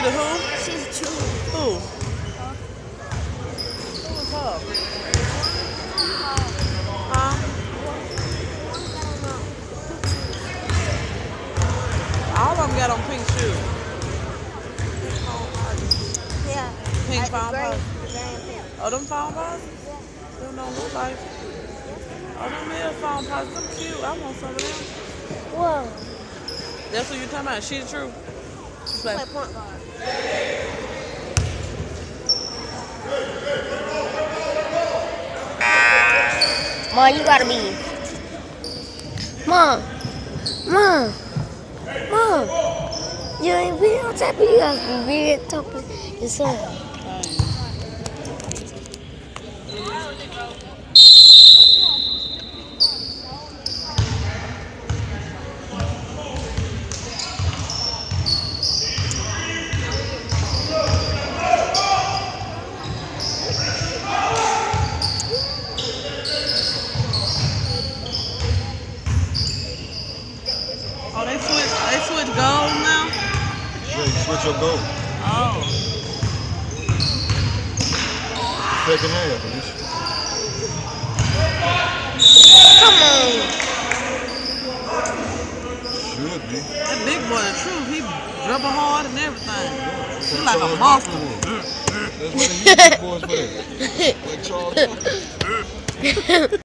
a who? She's true. Who? Who was her? Huh? All of them got on pink shoes. Yeah. Pink Like foam the posits. pink. Oh, them foam posits? Yeah. Them don't look like. Oh, them is foam posits. Them cute. I want some of them. Whoa. That's what you're talking about. She the truth. She's Play like, point guard. Mom, you gotta be. Mom. Mom. Mom. You ain't videotaping. You gotta be videotaping your son. oh, they switch goals now? Yeah, you switch your goal. Oh. Second half, at least. Come on. Should be. That big boy, the truth, he dribble hard and everything. He's He's like a monster. That's why they use big boys for that. Like Charles.